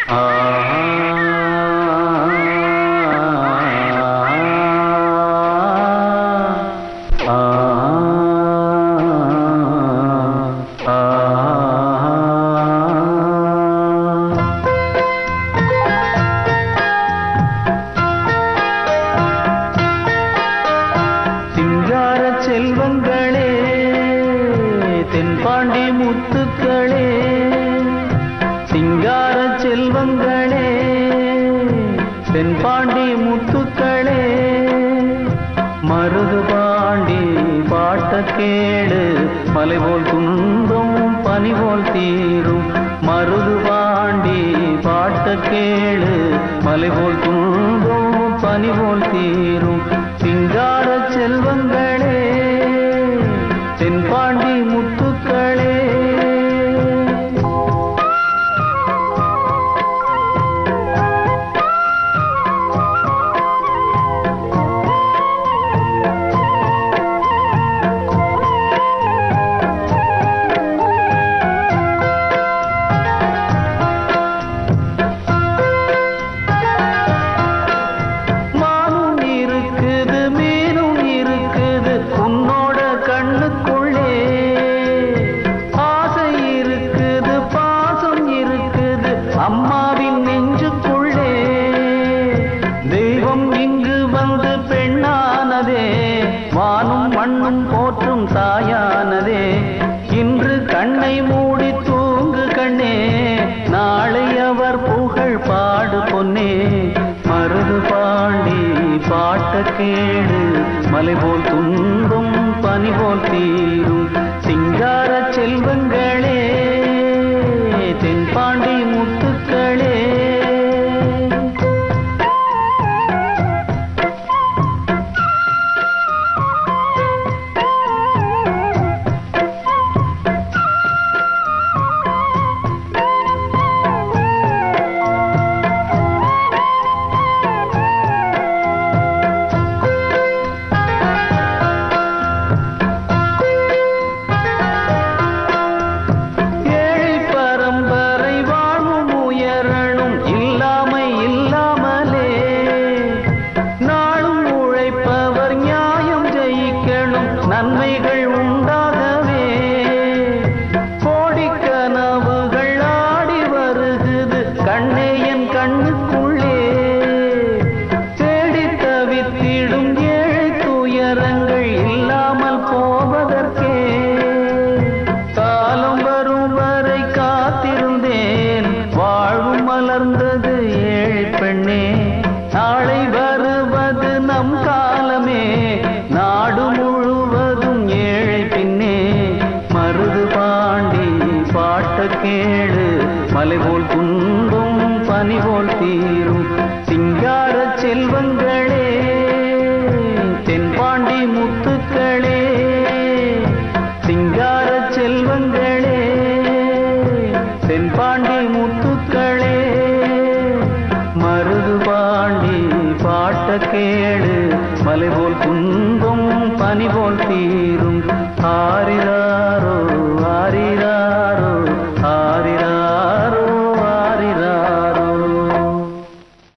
செல்வங்களே தென்பாண்டி முத்துக்களே சிங்கார செல்வங்களே தென்பாண்டி முத்துக்களே மருது பாண்டி பாட்ட கேடு மலை போல் துன்பம் பனி போல் தீரும் மருது பாண்டி பாட்ட கேடு மலை போல் துன்பம் பனி போல் தீரும் சிங்கார செல்வங்களே தென்பாண்டி முத்துக்களே அம்மாவின் நெஞ்சுக்குள்ளே தெய்வம் இங்கு வந்து பெண்ணானதே வானும் மண்ணும் போற்றும் தாயானதே இன்று கண்ணை மூடி தூங்கு கண்ணே நாளை அவர் புகழ் பாடு பொன்னே மருது பாண்டி பாட்ட கேடு மலை போல் துன்பம் பனி போல் தீரும் சிங்கார செல்வங்களே தென்பாண்டி முத்துக்களே நன்மைகள் உண்டாகவே கோடி கனவுகள் ஆடி வருகுது கண்ணே என் கண்ணுக்குள்ளே தேடி தவித்திடும் ஏழை துயரங்கள் இல்லாமல் போவதற்கே காலம் வரும் வரை காத்திருந்தேன் வாழ்வு மலர்ந்தது ஏழை பெண்ணே நாளை வருவது நம் காலமே நாடு முழுவதும் ஏழை பின்னே மருது பாண்டி பாட்ட கேடு மலை போல் துன்பம் பனி போல் தீரும் சிங்கார செல்வங்களே தென்பாண்டி முத்துக்களே சிங்கார செல்வங்களே தென்பாண்டி முத்துக்களே மருது பாண்டி பாட்ட கேடு மலை போல் துன்பம் பனி போல் தீரும் ஆரிராரோ ஆரிராரோ